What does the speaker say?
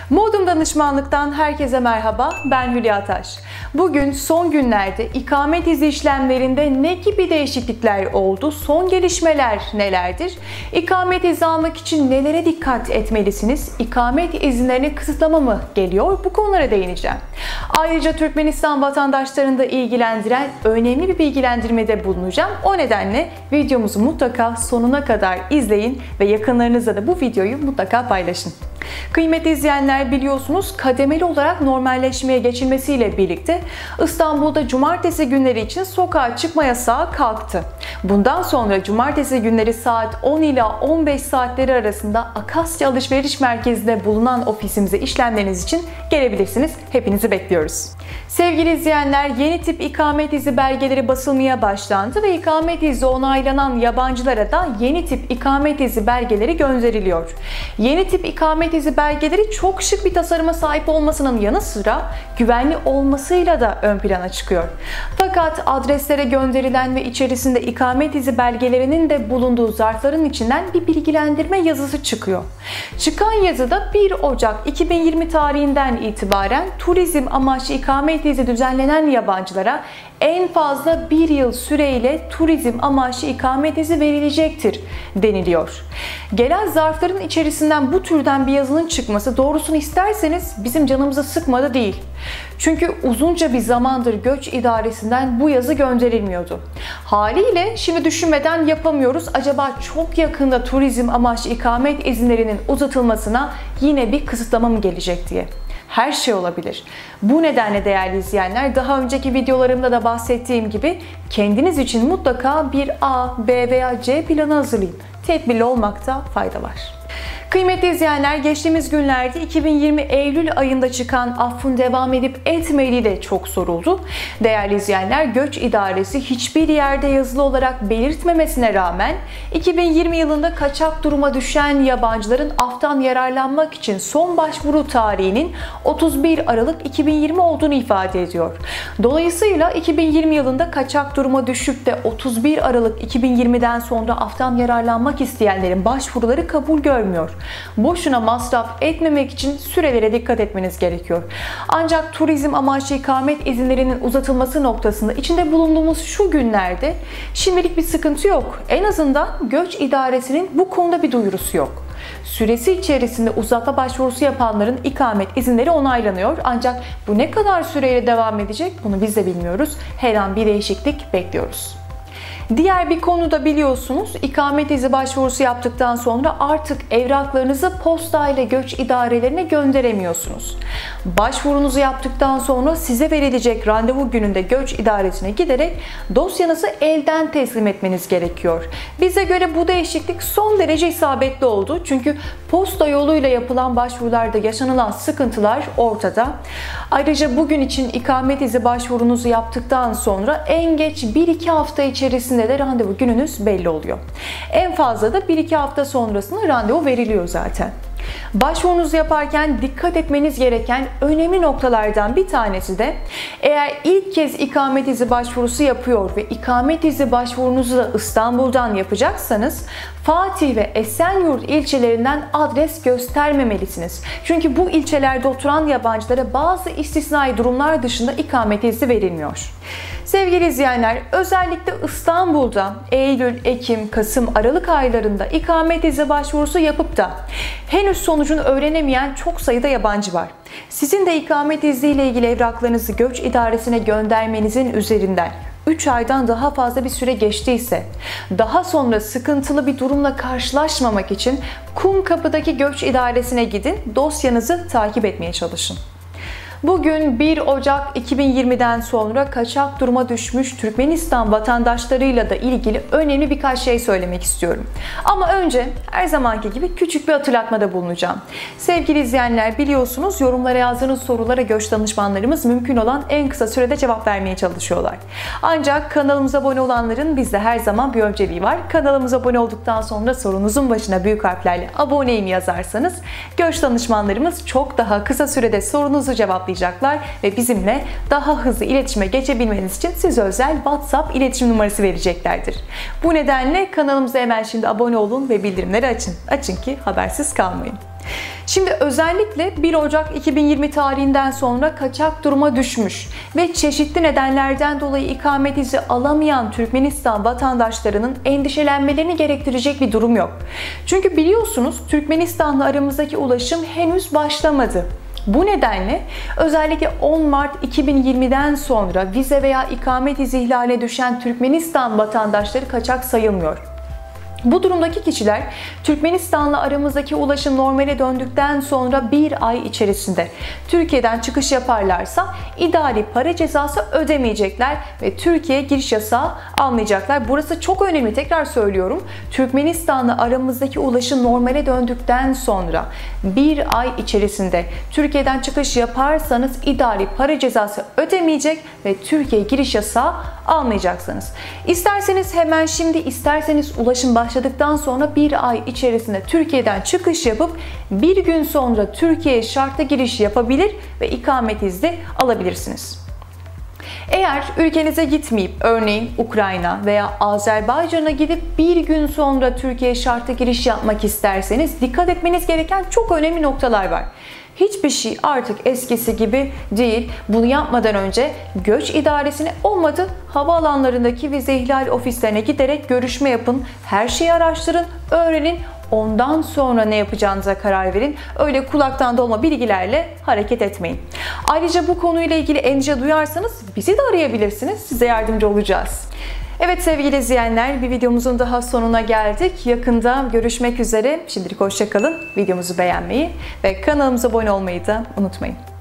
Modum Danışmanlık'tan herkese merhaba, ben Hülya Taş. Bugün son günlerde ikamet izni işlemlerinde ne gibi değişiklikler oldu, son gelişmeler nelerdir? İkamet izni almak için nelere dikkat etmelisiniz? İkamet izinlerini kısıtlama mı geliyor? Bu konulara değineceğim. Ayrıca Türkmenistan vatandaşlarını da ilgilendiren önemli bir bilgilendirmede bulunacağım. O nedenle videomuzu mutlaka sonuna kadar izleyin ve yakınlarınızla da bu videoyu mutlaka paylaşın. Kıymetli izleyenler, biliyorsunuz kademeli olarak normalleşmeye geçilmesiyle birlikte İstanbul'da cumartesi günleri için sokağa çıkma yasağı kalktı. Bundan sonra cumartesi günleri saat 10 ila 15 saatleri arasında Akasya Alışveriş Merkezi'nde bulunan ofisimize işlemleriniz için gelebilirsiniz. Hepinizi bekliyoruz. Sevgili izleyenler, yeni tip ikamet izni belgeleri basılmaya başlandı ve ikamet izni onaylanan yabancılara da yeni tip ikamet izni belgeleri gönderiliyor. Yeni tip ikamet izni belgeleri çok şık bir tasarıma sahip olmasının yanı sıra güvenli olmasıyla da ön plana çıkıyor. Fakat adreslere gönderilen ve içerisinde ikamet izni belgelerinin de bulunduğu zarfların içinden bir bilgilendirme yazısı çıkıyor. Çıkan yazıda 1 Ocak 2020 tarihinden itibaren turizm amaçlı ikamet izni düzenlenen yabancılara en fazla 1 yıl süreyle turizm amaçlı ikamet izni verilecektir deniliyor. Gelen zarfların içerisinden bu türden bir yazının çıkması, doğrusunu isterseniz bizim canımızı sıkmadı değil. Çünkü uzunca bir zamandır göç idaresinden bu yazı gönderilmiyordu. Haliyle şimdi düşünmeden yapamıyoruz. Acaba çok yakında turizm amaçlı ikamet izinlerinin uzatılmasına yine bir kısıtlama mı gelecek diye. Her şey olabilir. Bu nedenle değerli izleyenler, daha önceki videolarımda da bahsettiğim gibi kendiniz için mutlaka bir A, B veya C planı hazırlayın. Tedbirli olmakta fayda var. Kıymetli izleyenler, geçtiğimiz günlerde 2020 Eylül ayında çıkan affın devam edip etmediği de çok soruldu. Değerli izleyenler, Göç İdaresi hiçbir yerde yazılı olarak belirtmemesine rağmen 2020 yılında kaçak duruma düşen yabancıların aftan yararlanmak için son başvuru tarihinin 31 Aralık 2020 olduğunu ifade ediyor. Dolayısıyla 2020 yılında kaçak duruma düşüp de 31 Aralık 2020'den sonra aftan yararlanmak isteyenlerin başvuruları kabul görmüyor. Boşuna masraf etmemek için sürelere dikkat etmeniz gerekiyor. Ancak turizm amaçlı ikamet izinlerinin uzatılması noktasında içinde bulunduğumuz şu günlerde şimdilik bir sıkıntı yok. En azından Göç İdaresi'nin bu konuda bir duyurusu yok. Süresi içerisinde uzatma başvurusu yapanların ikamet izinleri onaylanıyor. Ancak bu ne kadar süreyle devam edecek bunu biz de bilmiyoruz. Her an bir değişiklik bekliyoruz. Diğer bir konu da biliyorsunuz, ikamet izni başvurusu yaptıktan sonra artık evraklarınızı posta ile göç idarelerine gönderemiyorsunuz. Başvurunuzu yaptıktan sonra size verilecek randevu gününde göç idaresine giderek dosyanızı elden teslim etmeniz gerekiyor. Bize göre bu değişiklik son derece isabetli oldu. Çünkü posta yoluyla yapılan başvurularda yaşanılan sıkıntılar ortada. Ayrıca bugün için ikamet izni başvurunuzu yaptıktan sonra en geç 1-2 hafta içerisinde de randevu gününüz belli oluyor. En fazla da 1-2 hafta sonrasında randevu veriliyor zaten. Başvurunuzu yaparken dikkat etmeniz gereken önemli noktalardan bir tanesi de, eğer ilk kez ikamet izni başvurusu yapıyor ve ikamet izni başvurunuzu da İstanbul'dan yapacaksanız Fatih ve Esenyurt ilçelerinden adres göstermemelisiniz. Çünkü bu ilçelerde oturan yabancılara bazı istisnai durumlar dışında ikamet izni verilmiyor. Sevgili izleyenler, özellikle İstanbul'da Eylül, Ekim, Kasım, Aralık aylarında ikamet izni başvurusu yapıp da henüz sonucunu öğrenemeyen çok sayıda yabancı var. Sizin de ikamet izni ile ilgili evraklarınızı Göç İdaresi'ne göndermenizin üzerinden 3 aydan daha fazla bir süre geçtiyse, daha sonra sıkıntılı bir durumla karşılaşmamak için Kumkapı'daki Göç İdaresi'ne gidin, dosyanızı takip etmeye çalışın. Bugün 1 Ocak 2020'den sonra kaçak duruma düşmüş Türkmenistan vatandaşlarıyla da ilgili önemli birkaç şey söylemek istiyorum. Ama önce her zamanki gibi küçük bir hatırlatmada bulunacağım. Sevgili izleyenler, biliyorsunuz yorumlara yazdığınız sorulara göç danışmanlarımız mümkün olan en kısa sürede cevap vermeye çalışıyorlar. Ancak kanalımıza abone olanların bizde her zaman bir önceliği var. Kanalımıza abone olduktan sonra sorunuzun başına büyük harflerle aboneyim yazarsanız göç danışmanlarımız çok daha kısa sürede sorunuzu cevaplar cevaplayacaklar ve bizimle daha hızlı iletişime geçebilmeniz için size özel WhatsApp iletişim numarası vereceklerdir. Bu nedenle kanalımıza hemen şimdi abone olun ve bildirimleri açın. Açın ki habersiz kalmayın. Şimdi özellikle 1 Ocak 2020 tarihinden sonra kaçak duruma düşmüş ve çeşitli nedenlerden dolayı ikamet izni alamayan Türkmenistan vatandaşlarının endişelenmelerini gerektirecek bir durum yok. Çünkü biliyorsunuz Türkmenistan'la aramızdaki ulaşım henüz başlamadı. Bu nedenle özellikle 10 Mart 2020'den sonra vize veya ikamet izni ihlale düşen Türkmenistan vatandaşları kaçak sayılmıyor. Bu durumdaki kişiler Türkmenistan'la aramızdaki ulaşım normale döndükten sonra bir ay içerisinde Türkiye'den çıkış yaparlarsa idari para cezası ödemeyecekler ve Türkiye'ye giriş yasağı almayacaklar. Burası çok önemli, tekrar söylüyorum. Türkmenistan'la aramızdaki ulaşım normale döndükten sonra bir ay içerisinde Türkiye'den çıkış yaparsanız idari para cezası ödemeyecek ve Türkiye'ye giriş yasağı almayacaksınız. İsterseniz hemen şimdi, isterseniz ulaşım başladıktan sonra bir ay içerisinde Türkiye'den çıkış yapıp bir gün sonra Türkiye'ye şartlı giriş yapabilir ve ikamet izni alabilirsiniz. Eğer ülkenize gitmeyip örneğin Ukrayna veya Azerbaycan'a gidip bir gün sonra Türkiye'ye şartlı giriş yapmak isterseniz dikkat etmeniz gereken çok önemli noktalar var. Hiçbir şey artık eskisi gibi değil. Bunu yapmadan önce göç idaresine, olmadı havaalanlarındaki vize ihlal ofislerine giderek görüşme yapın. Her şeyi araştırın, öğrenin. Ondan sonra ne yapacağınıza karar verin. Öyle kulaktan dolma bilgilerle hareket etmeyin. Ayrıca bu konuyla ilgili endişe duyarsanız bizi de arayabilirsiniz. Size yardımcı olacağız. Evet sevgili izleyenler, bir videomuzun daha sonuna geldik. Yakında görüşmek üzere. Şimdilik hoşça kalın. Videomuzu beğenmeyi ve kanalımıza abone olmayı da unutmayın.